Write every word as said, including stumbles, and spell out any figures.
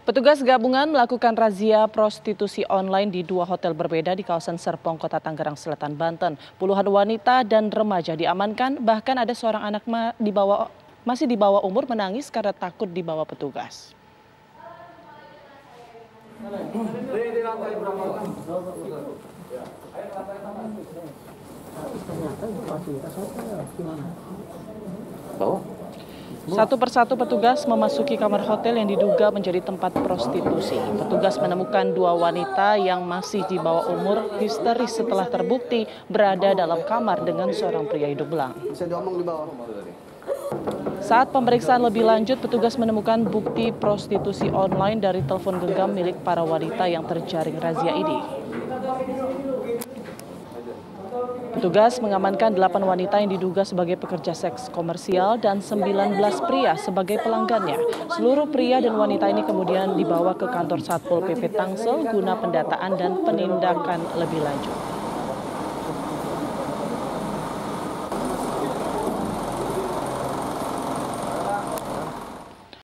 Petugas gabungan melakukan razia prostitusi online di dua hotel berbeda di kawasan Serpong, Kota Tangerang Selatan, Banten. Puluhan wanita dan remaja diamankan, bahkan ada seorang anak di bawah, masih di bawah umur menangis karena takut dibawa petugas. Satu persatu petugas memasuki kamar hotel yang diduga menjadi tempat prostitusi. Petugas menemukan dua wanita yang masih di bawah umur histeris setelah terbukti berada dalam kamar dengan seorang pria hidung belang. Saat pemeriksaan lebih lanjut, petugas menemukan bukti prostitusi online dari telepon genggam milik para wanita yang terjaring razia ini. Petugas mengamankan delapan wanita yang diduga sebagai pekerja seks komersial dan sembilan belas pria sebagai pelanggannya. Seluruh pria dan wanita ini kemudian dibawa ke kantor Satpol P P Tangsel guna pendataan dan penindakan lebih lanjut.